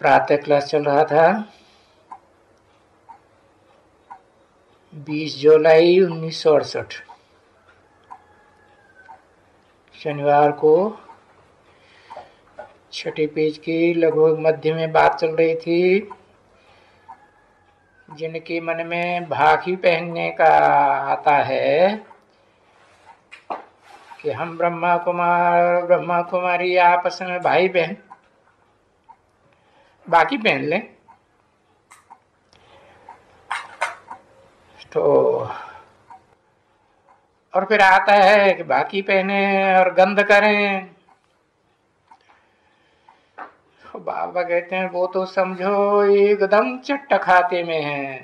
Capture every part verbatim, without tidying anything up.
प्रातः क्लास चल रहा था। बीस जुलाई उन्नीस सौ अड़सठ शनिवार को छठे पेज की लगभग मध्य में बात चल रही थी। जिनके मन में भाखी पहनने का आता है कि हम ब्रह्मा कुमार ब्रह्मा कुमारी आपस में भाई बहन बाकी पहन लें, तो और फिर आता है कि बाकी पहने और गंध करें। तो बाबा कहते हैं वो तो समझो एकदम चट्ट खाते में है।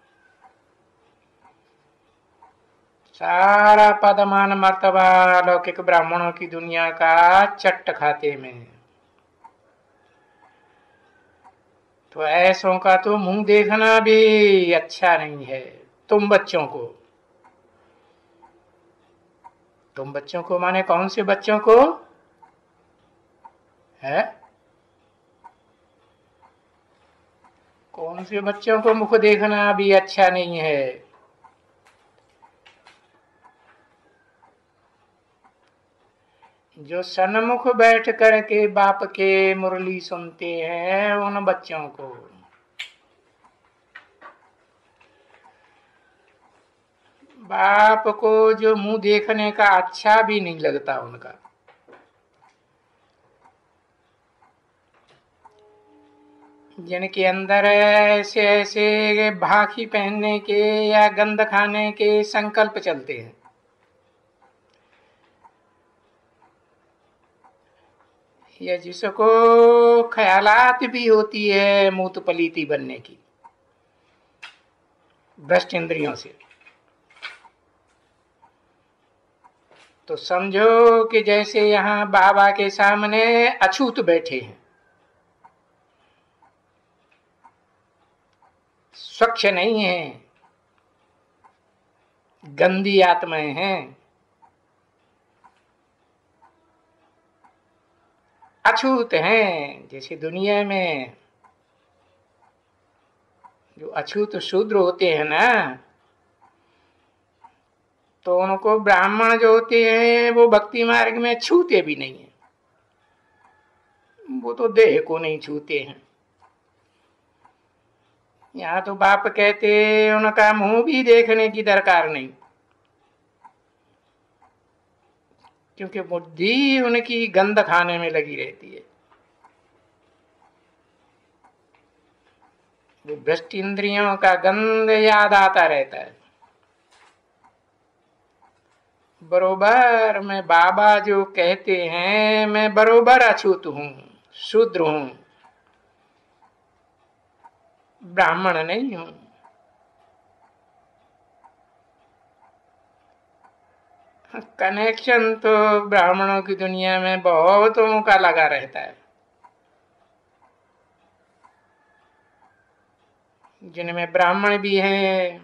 सारा पदमान मर्तबा लौकिक ब्राह्मणों की दुनिया का चट्ट खाते में है। तो ऐसों का तो मुंह देखना भी अच्छा नहीं है। तुम बच्चों को तुम बच्चों को माने कौन से बच्चों को है? कौन से बच्चों को मुख देखना भी अच्छा नहीं है? जो सन्मुख बैठ कर के बाप के मुरली सुनते हैं उन बच्चों को। बाप को जो मुंह देखने का अच्छा भी नहीं लगता उनका, जिनके अंदर ऐसे ऐसे भाखी पहनने के या गंध खाने के संकल्प चलते हैं, या जिसको ख्यालात भी होती है मूत पलीती बनने की भ्रष्ट इंद्रियों से, तो समझो कि जैसे यहाँ बाबा के सामने अछूत बैठे हैं, स्वच्छ नहीं है, गंदी आत्माएं हैं, अछूत हैं। जैसे दुनिया में जो अछूत शूद्र होते हैं ना, तो उनको ब्राह्मण जो होते हैं वो भक्ति मार्ग में छूते भी नहीं है। वो तो देह को नहीं छूते हैं। यहाँ तो बाप कहते उनका मुंह भी देखने की दरकार नहीं, क्योंकि बुद्धि उनकी गंध खाने में लगी रहती है। वो भ्रष्ट इंद्रियों का गंध याद आता रहता है। बरोबर मैं बाबा जो कहते हैं मैं बरोबर अछूत हूं, शूद्र हूं, ब्राह्मण नहीं हूं। कनेक्शन तो ब्राह्मणों की दुनिया में बहुतों का लगा रहता है, जिनमें ब्राह्मण भी हैं,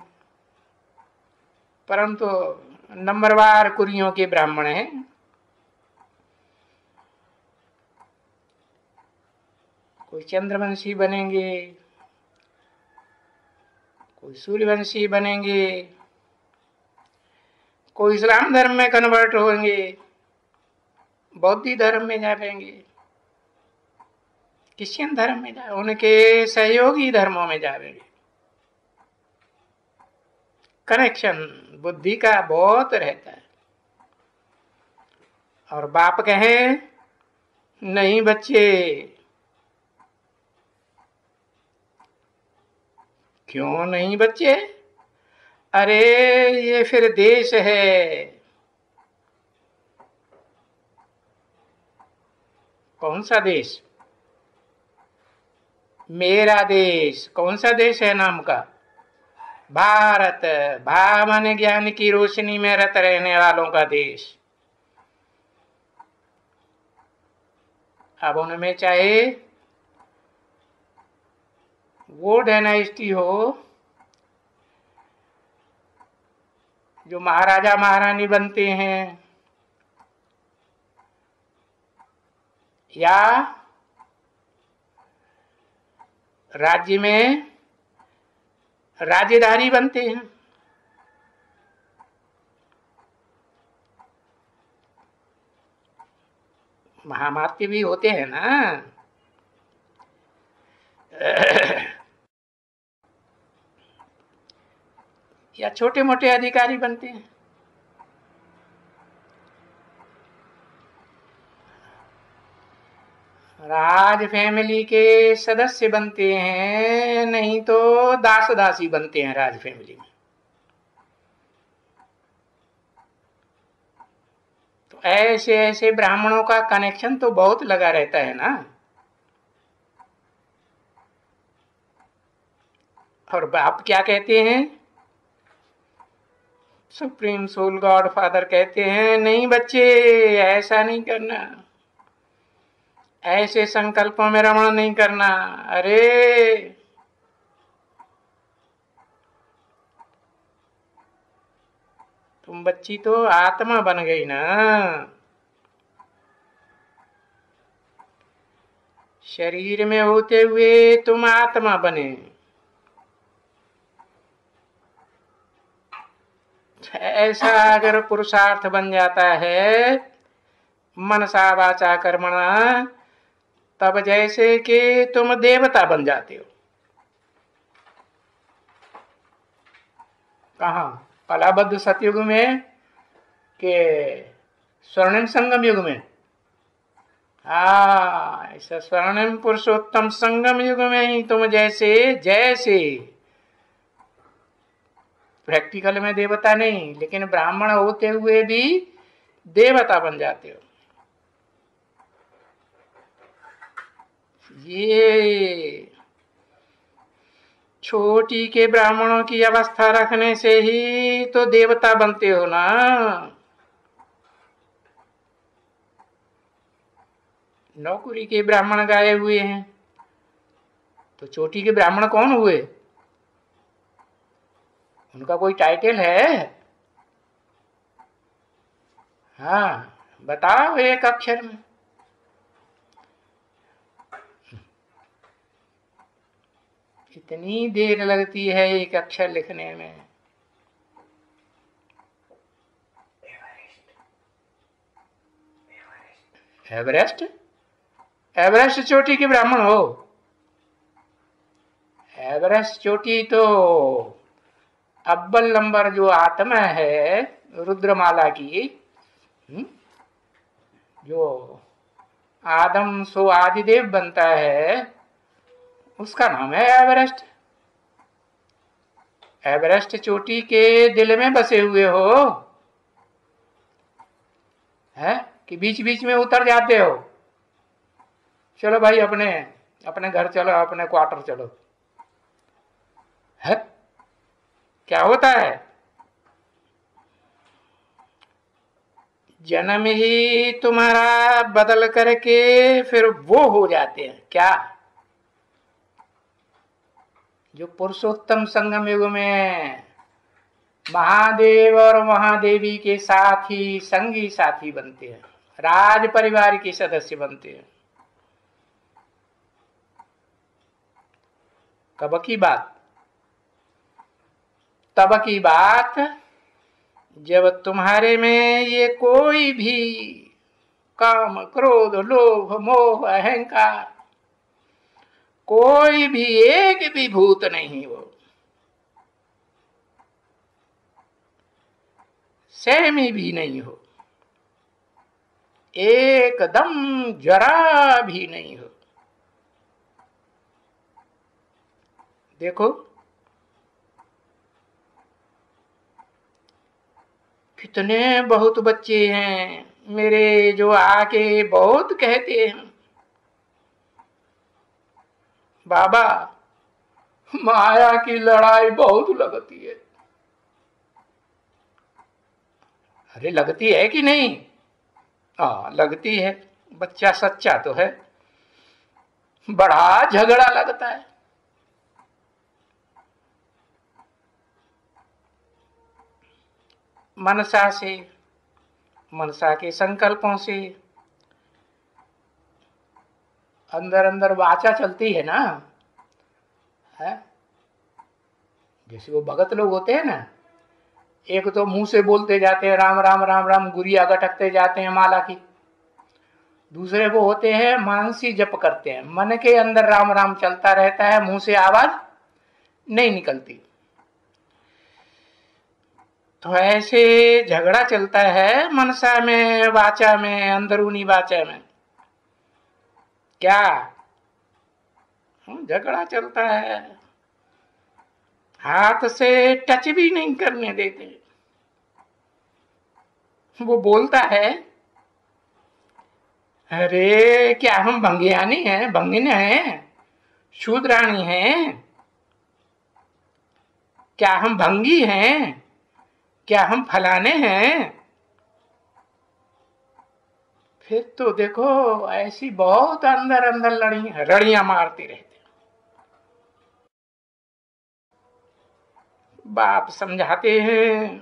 परंतु नंबरवार कुरियों के ब्राह्मण हैं। कोई चंद्रवंशी बनेंगे, कोई सूर्यवंशी बनेंगे, कोई इस्लाम धर्म में कन्वर्ट होंगे, बौद्ध धर्म में जाएंगे, क्रिश्चियन धर्म में जाए, उनके सहयोगी धर्मों में जाएंगे। कनेक्शन बुद्धि का बहुत रहता है। और बाप कहे नहीं बच्चे, क्यों नहीं बच्चे? अरे ये फिर देश है। कौन सा देश? मेरा देश। कौन सा देश है नाम का? भारत। भा माने ज्ञान की रोशनी में रत रहने वालों का देश। अब उनमें चाहे वो डायनेस्टी हो जो महाराजा महारानी बनते हैं, या राज्य में राज्यधारी बनते हैं। महामात्य भी होते हैं ना। या छोटे मोटे अधिकारी बनते हैं। राज फैमिली के सदस्य बनते हैं, नहीं तो दास दासी बनते हैं राज फैमिली में। तो ऐसे ऐसे ब्राह्मणों का कनेक्शन तो बहुत लगा रहता है ना। और बाप क्या कहते हैं? सुप्रीम सोल गॉड फादर कहते हैं, नहीं बच्चे ऐसा नहीं करना, ऐसे संकल्पों में रमण नहीं करना। अरे तुम बच्ची तो आत्मा बन गई ना। शरीर में होते हुए तुम आत्मा बने। ऐसा अगर पुरुषार्थ बन जाता है मनसा वाचा कर्मणा, तब जैसे कि तुम देवता बन जाते हो। कहाँ? कलाबद्ध सतयुग में के स्वर्णिम संगम युग में? हाँ, ऐसा स्वर्णिम पुरुषोत्तम संगम युग में ही तुम जैसे जैसे प्रैक्टिकल में देवता नहीं, लेकिन ब्राह्मण होते हुए भी देवता बन जाते हो। ये छोटी के ब्राह्मणों की अवस्था रखने से ही तो देवता बनते हो ना। नौकरी के ब्राह्मण गाए हुए हैं, तो चोटी के ब्राह्मण कौन हुए? उनका कोई टाइटल है? हाँ, बताओ एक अक्षर में। कितनी देर लगती है एक अक्षर लिखने में? एवरेस्ट? एवरेस्ट चोटी के ब्राह्मण हो? एवरेस्ट चोटी तो अव्वल नंबर जो आत्मा है रुद्रमाला की, जो आदम सो आदिदेव बनता है, उसका नाम है एवरेस्ट। एवरेस्ट चोटी के दिल में बसे हुए हो, है कि बीच बीच में उतर जाते हो? चलो भाई अपने अपने घर चलो, अपने क्वार्टर चलो। है क्या होता है? जन्म ही तुम्हारा बदल करके फिर वो हो जाते हैं क्या? जो पुरुषोत्तम संगम युग में महादेव और महादेवी के साथी संगी साथी बनते हैं, राज परिवार के सदस्य बनते हैं। कब की बात? तब की बात जब तुम्हारे में ये कोई भी काम क्रोध लोभ मोह अहंकार कोई भी एक भी भूत नहीं हो, सहमी भी नहीं हो, एकदम जरा भी नहीं हो। देखो कितने बहुत बच्चे हैं मेरे जो आके बहुत कहते हैं, बाबा माया की लड़ाई बहुत लगती है। अरे लगती है कि नहीं? हाँ लगती है। बच्चा सच्चा तो है, बड़ा झगड़ा लगता है। मनसा से, मनसा के संकल्पों से अंदर अंदर वाचा चलती है ना। है? जैसे वो भगत लोग होते हैं ना, एक तो मुंह से बोलते जाते हैं राम राम राम राम, गुरिया गटकते जाते हैं माला की। दूसरे वो होते हैं मानसी जप करते हैं, मन के अंदर राम राम चलता रहता है, मुंह से आवाज नहीं निकलती। तो ऐसे झगड़ा चलता है मनसा में, वाचा में, अंदरूनी वाचा में। क्या झगड़ा चलता है, हाथ से टच भी नहीं करने देते। वो बोलता है, अरे क्या हम भंगियानी हैं, भंगिन हैं, शूद्राणी हैं? क्या हम भंगी हैं? क्या हम फलाने हैं? फिर तो देखो ऐसी बहुत अंदर अंदर लड़ी रड़ियां मारती रहते। बाप समझाते हैं,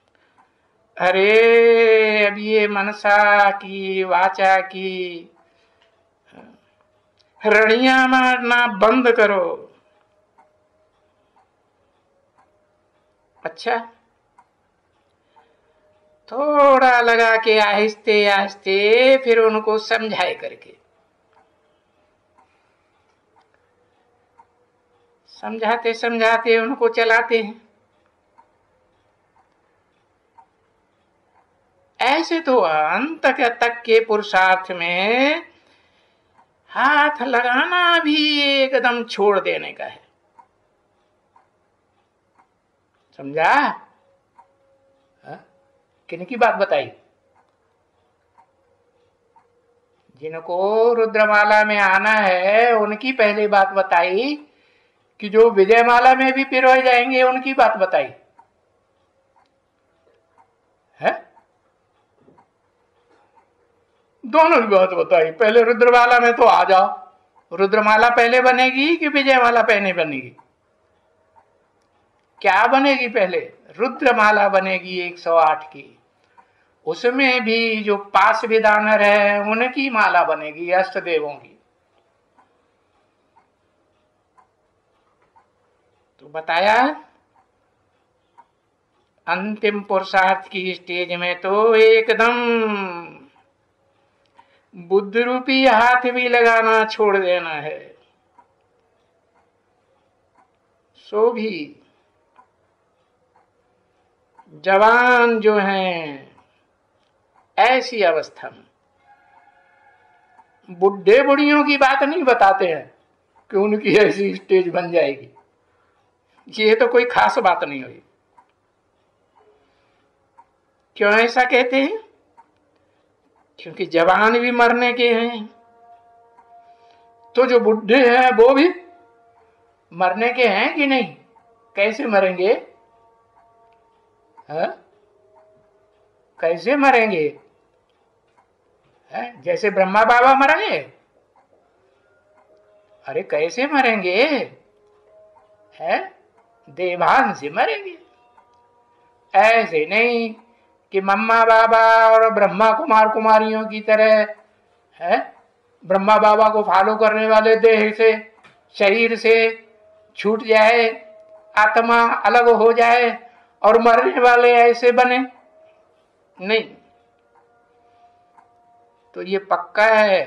अरे अब ये मनसा की वाचा की रड़ियां मारना बंद करो। अच्छा, थोड़ा लगा के आहिस्ते आहिस्ते फिर उनको समझाए करके, समझाते समझाते उनको चलाते हैं। ऐसे तो अंत तक के पुरुषार्थ में हाथ लगाना भी एकदम छोड़ देने का है। समझा? किनकी बात बताई? जिनको रुद्रमाला में आना है उनकी पहले बात बताई, कि जो विजयमाला में भी पिरोए जाएंगे उनकी बात बताई है? दोनों की बात बताई। पहले रुद्रमाला में तो आ जाओ। रुद्रमाला पहले बनेगी कि विजयमाला पहले बनेगी? क्या बनेगी पहले? रुद्रमाला बनेगी एक सौ आठ की। उसमें भी जो पास विदानर है उनकी माला बनेगी, अष्ट देवों की। तो बताया अंतिम पुरुषार्थ की स्टेज में तो एकदम बुद्ध रूपी हाथ भी लगाना छोड़ देना है। सो भी जवान जो हैं ऐसी अवस्था में बुढ़े बुढ़ियों की बात नहीं बताते हैं कि उनकी ऐसी स्टेज बन जाएगी। ये तो कोई खास बात नहीं हुई। क्यों ऐसा कहते हैं? क्योंकि जवान भी मरने के हैं, तो जो बुढ़े हैं वो भी मरने के हैं कि नहीं? कैसे मरेंगे? है? कैसे मरेंगे? है? जैसे ब्रह्मा बाबा मरेंगे? अरे कैसे मरेंगे? है? देवान से मरेंगे। ऐसे नहीं कि मम्मा बाबा और ब्रह्मा कुमार कुमारियों की तरह है, ब्रह्मा बाबा को फॉलो करने वाले देह से, शरीर से छूट जाए, आत्मा अलग हो जाए और मरने वाले ऐसे बने। नहीं, तो ये पक्का है।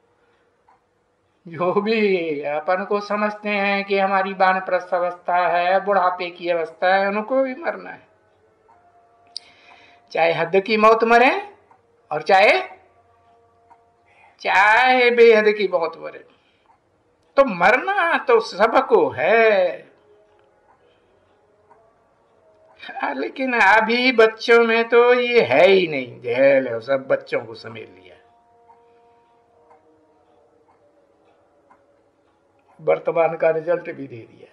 जो भी अपन को समझते हैं कि हमारी वानप्रस्थ अवस्था है, बुढ़ापे की अवस्था है, उनको भी मरना है। चाहे हद की मौत मरे और चाहे चाहे बेहद की मौत मरे, तो मरना तो सबको है। हाँ, लेकिन अभी बच्चों में तो ये है ही नहीं। जेल है, सब बच्चों को समेट लिया। वर्तमान का रिजल्ट भी दे दिया।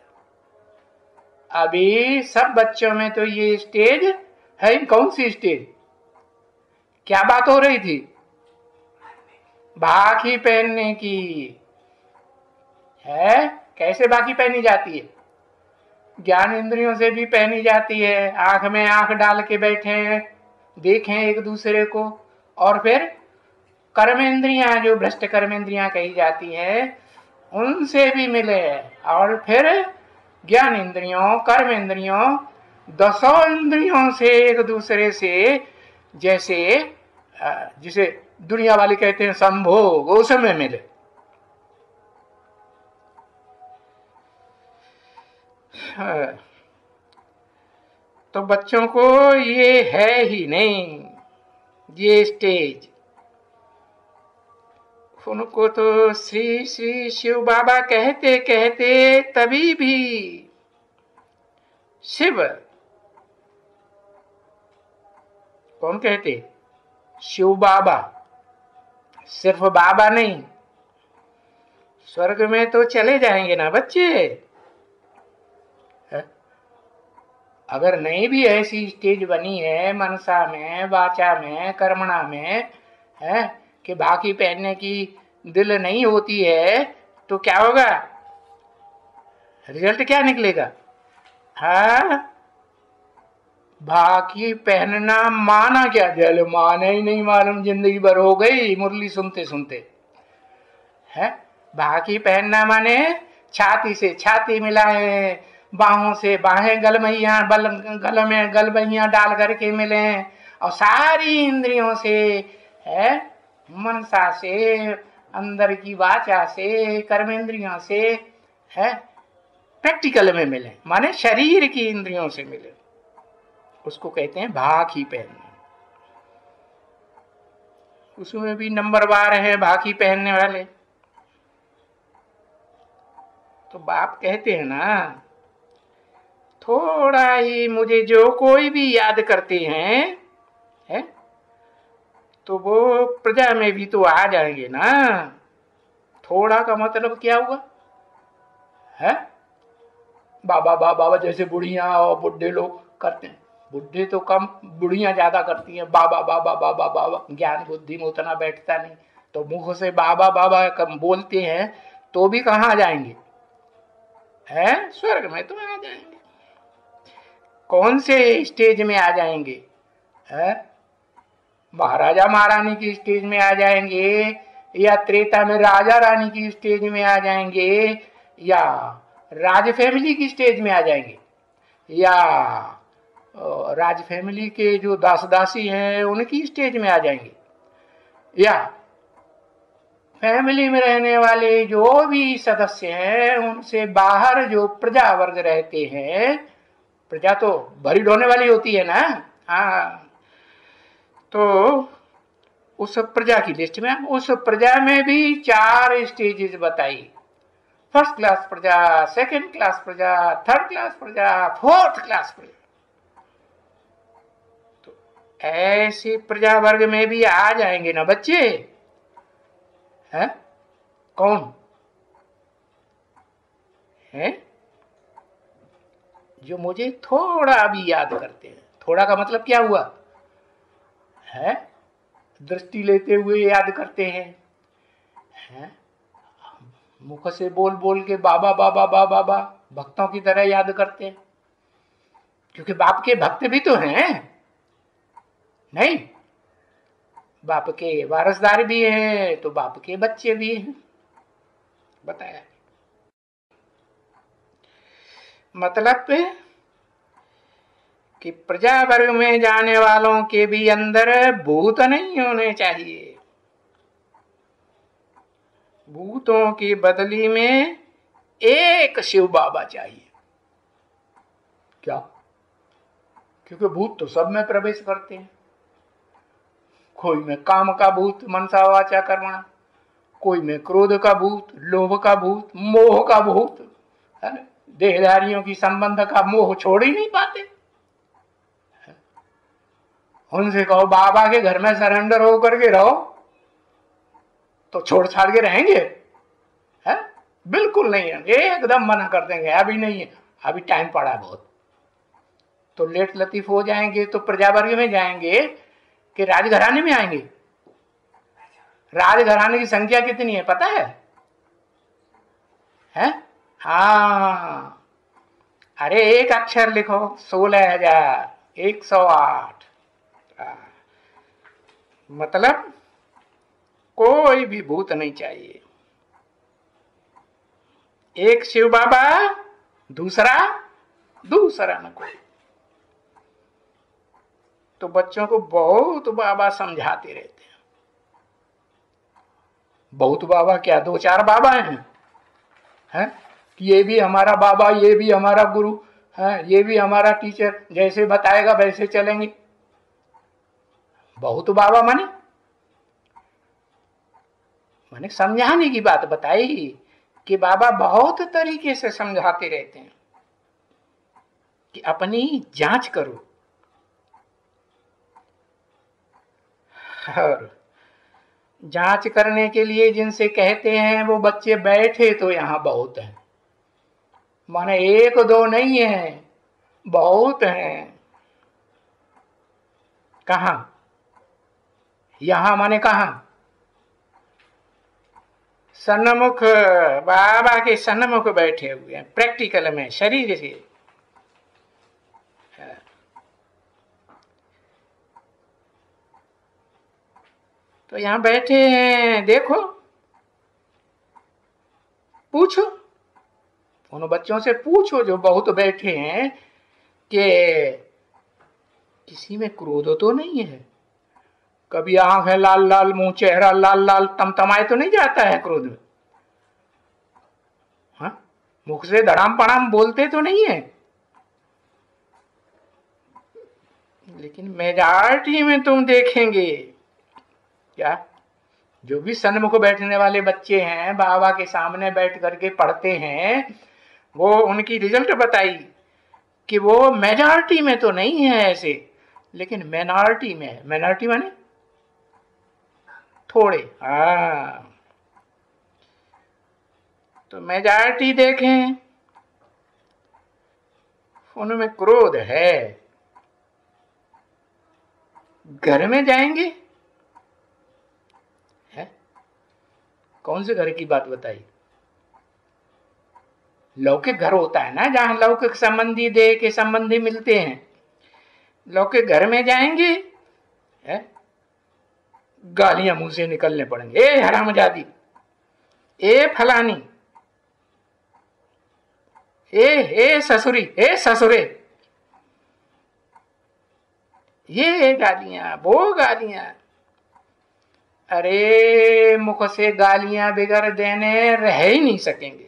अभी सब बच्चों में तो ये स्टेज है। कौन सी स्टेज? क्या बात हो रही थी? बाकी पहनने की है। कैसे बाकी पहनी जाती है? ज्ञान इंद्रियों से भी पहनी जाती है। आंख में आंख डाल के बैठे, देखें एक दूसरे को, और फिर कर्मेंद्रियां, जो भ्रष्ट कर्मेंद्रियां कही जाती है, उनसे भी मिले, और फिर ज्ञान इंद्रियों, कर्म इंद्रियों, दसों इंद्रियों से एक दूसरे से, जैसे जिसे दुनिया वाले कहते हैं संभोग, उसमें मिले। तो बच्चों को ये है ही नहीं ये स्टेज। उनको तो श्री श्री शिव बाबा कहते कहते तभी भी शिव कौन कहते? शिव बाबा, सिर्फ बाबा नहीं। स्वर्ग में तो चले जाएंगे ना बच्चे। है? अगर नहीं भी ऐसी स्टेज बनी है मनसा में, वाचा में, कर्मणा में, है कि बाकी पहनने की दिल नहीं होती है, तो क्या होगा? रिजल्ट क्या निकलेगा? हाँ, बाकी पहनना माना क्या? जल माने ही नहीं मालूम, जिंदगी भर हो गई मुरली सुनते सुनते। है बाकी पहनना माने छाती से छाती मिलाए, बाहों से बाहें गलमैया बल गल में गलमैया डाल करके मिले, और सारी इंद्रियों से, है मनसा से, अंदर की वाचा से, कर्मेंद्रियों से, है प्रैक्टिकल में मिले, माने शरीर की इंद्रियों से मिले। उसको कहते हैं भाकी पहनना। उसमें भी नंबरवार है भाकी पहनने वाले। तो बाप कहते हैं ना, थोड़ा ही मुझे जो कोई भी याद करते हैं, है तो वो प्रजा में भी तो आ जाएंगे ना। थोड़ा का मतलब क्या हुआ? है बाबा बाबा बाबा जैसे बुढ़िया और बुढ़े लोग करते हैं। बुढ़े तो कम, बुढ़िया ज्यादा करती हैं बाबा बाबा बाबा बाबा। ज्ञान बुद्धि में उतना बैठता नहीं, तो मुख से बाबा बाबा कम बोलते हैं, तो भी कहाँ जाएंगे? है स्वर्ग में तो आ जाएंगे। कौन से स्टेज में आ जाएंगे? है महाराजा महारानी की स्टेज में आ जाएंगे, या त्रेता में राजा रानी की स्टेज में आ जाएंगे, या राज फैमिली की स्टेज में आ जाएंगे, या राज फैमिली के जो दास दासी हैं उनकी स्टेज में आ जाएंगे, या फैमिली में रहने वाले जो भी सदस्य हैं उनसे बाहर जो प्रजा वर्ग रहते हैं। प्रजा तो भरी ढोने वाली होती है ना। हाँ, तो उस प्रजा की लिस्ट में, उस प्रजा में भी चार स्टेजेस बताई। फर्स्ट क्लास प्रजा, सेकंड क्लास प्रजा, थर्ड क्लास प्रजा, फोर्थ क्लास प्रजा। तो ऐसे प्रजा वर्ग में भी आ जाएंगे ना बच्चे। है कौन है? जो मुझे थोड़ा भी याद करते हैं। थोड़ा का मतलब क्या हुआ? है दृष्टि लेते हुए याद करते हैं, है मुख से बोल बोल के बाबा बाबा बाबा बाबा भक्तों की तरह याद करते हैं, क्योंकि बाप के भक्त भी तो हैं। नहीं, बाप के वारसदार भी हैं, तो बाप के बच्चे भी हैं। बताया मतलब पे कि प्रजा वर्ग में जाने वालों के भी अंदर भूत नहीं होने चाहिए। भूतों की बदली में एक शिव बाबा चाहिए। क्या? क्योंकि भूत तो सब में प्रवेश करते हैं। कोई में काम का भूत मनसा वाचा कर्मणा, कोई में क्रोध का भूत, लोभ का भूत, मोह का भूत, है ना? देहधारियों की संबंध का मोह छोड़ ही नहीं पाते। उनसे कहो बाबा के घर में सरेंडर होकर के रहो, तो छोड़ छाड़ के रहेंगे? है बिल्कुल नहीं है, एकदम मना कर देंगे, अभी नहीं है, अभी टाइम पड़ा बहुत। तो लेट लतीफ हो जाएंगे तो प्रजा वर्ग में जाएंगे कि राजघराने में आएंगे? राजघराने की संख्या कितनी है पता है? हैं? हाँ, अरे एक अक्षर लिखो, सोलह हजार एक सौ आठ। मतलब कोई भी भूत नहीं चाहिए। एक शिव बाबा दूसरा दूसरा न कोई। तो बच्चों को बहुत बाबा समझाते रहते हैं। बहुत बाबा क्या, दो चार बाबा हैं, हैं? कि ये भी हमारा बाबा, ये भी हमारा गुरु है, ये भी हमारा टीचर, जैसे बताएगा वैसे चलेंगे। बहुत बाबा माने माने समझाने की बात बताई कि बाबा बहुत तरीके से समझाते रहते हैं कि अपनी जांच करो। और जांच करने के लिए जिनसे कहते हैं वो बच्चे बैठे तो यहां बहुत हैं, माने एक दो नहीं है, बहुत हैं। कहां? यहां माने कहां? सन्मुख, बाबा के सन्मुख बैठे हुए हैं, प्रैक्टिकल में, शरीर से। तो यहां बैठे हैं, देखो, पूछो, उन बच्चों से पूछो जो बहुत बैठे हैं कि किसी में क्रोध तो नहीं है? कभी आंख है लाल लाल, मुंह चेहरा लाल लाल, तमतमाए तो नहीं जाता है क्रोध में? हाँ, मुख से धड़ाम पड़ाम बोलते तो नहीं है? लेकिन मेजॉरिटी में तुम देखेंगे क्या, जो भी सन्मुख बैठने वाले बच्चे हैं, बाबा के सामने बैठ करके पढ़ते हैं, वो उनकी रिजल्ट बताई कि वो मेजॉरिटी में तो नहीं है ऐसे, लेकिन माइनॉरिटी में है। माइनॉरिटी माने थोड़े। हाँ, तो मेजॉरिटी देखें, उनमें क्रोध है। घर में जाएंगे, है? कौन से घर की बात बताई? लौकिक घर होता है ना, जहां लौकिक संबंधी, देह के संबंधी मिलते हैं। लौकिक घर में जाएंगे, है? गालियां मुंह से निकलने पड़ेंगे, ए हरामजादी, ए फलानी, ए ए ससुरी, ए ससुरे, ये गालियां, वो गालियां। अरे मुख से गालियां बिगड़ देने रह ही नहीं सकेंगे।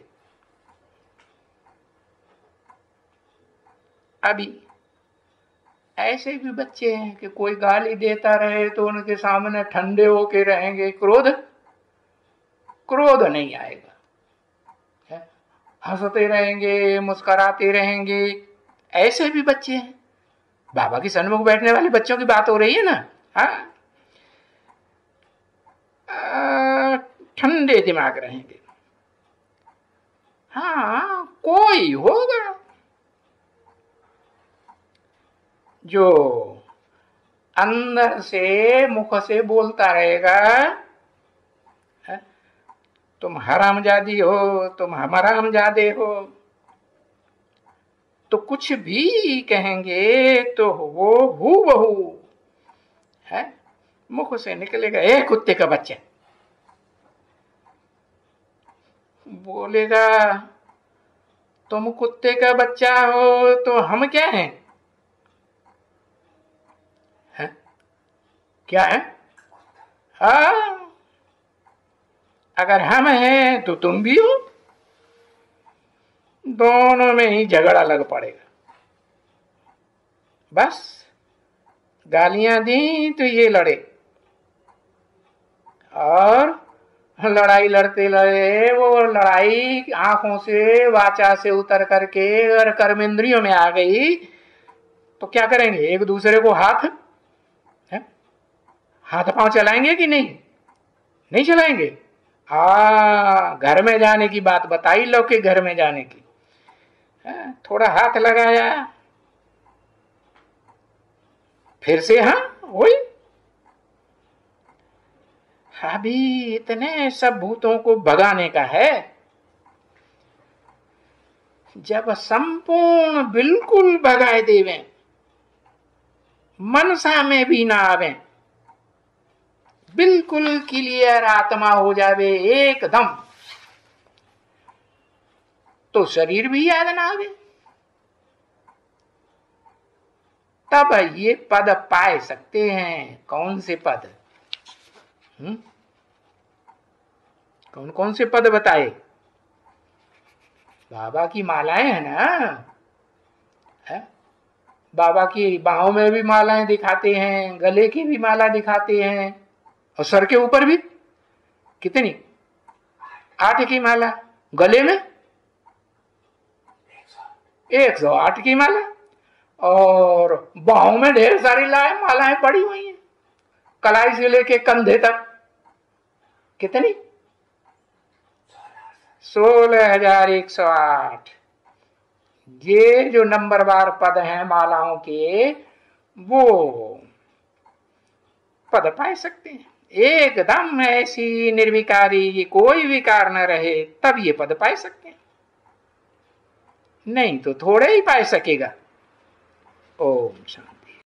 अभी ऐसे भी बच्चे हैं कि कोई गाली देता रहे तो उनके सामने ठंडे होके रहेंगे, क्रोध क्रोध नहीं आएगा, हंसते रहेंगे, मुस्कुराते रहेंगे। ऐसे भी बच्चे हैं। बाबा के सन्मुख बैठने वाले बच्चों की बात हो रही है ना। हाँ, ठंडे दिमाग रहेंगे। हाँ, कोई होगा जो अंदर से मुख से बोलता रहेगा, है? तुम हरामजादी हो, तुम हरामजादे हो। तो कुछ भी कहेंगे तो वो हू बहू, है, मुख से निकलेगा, ए कुत्ते का बच्चा। बोलेगा तुम कुत्ते का बच्चा हो तो हम क्या हैं? है? क्या है? हाँ, अगर हम हैं तो तुम भी हो। दोनों में ही झगड़ा लग पड़ेगा। बस गालियां दी तो ये लड़े, और लड़ाई लड़ते लड़े वो लड़ाई आंखों से, वाचा से उतर करके अगर कर्मेंद्रियों में आ गई तो क्या करेंगे? एक दूसरे को हाथ है, हाथ पांव चलाएंगे कि नहीं? नहीं चलाएंगे। आ घर में जाने की बात बताई, लौकिक घर में जाने की। है? थोड़ा हाथ लगाया, फिर से हाँ वही। अभी इतने सब भूतों को भगाने का है। जब संपूर्ण बिल्कुल भगाए देवे, मनसा में भी ना आवे, बिल्कुल क्लियर आत्मा हो जावे एकदम, तो शरीर भी याद ना आवे, तब ये पद पाए सकते हैं। कौन से पद? हम्म कौन कौन से पद बताए? बाबा की मालाएं है ना, है? बाबा की बाहों में भी मालाएं दिखाते हैं, गले की भी माला दिखाते हैं, और सर के ऊपर भी कितनी? आठ की माला। गले में एक सौ आठ की माला, और बाहों में ढेर सारी लाए मालाएं पड़ी हुई हैं, कलाई से लेके कंधे तक। कितनी? सोलह हजार एक सौ आठ। ये जो नंबरवार पद हैं मालाओं के, वो पद पाए सकते हैं। एकदम ऐसी निर्विकारी, कोई विकार न रहे, तब ये पद पाए सकते हैं, नहीं तो थोड़े ही पाए सकेगा। ओम शांति।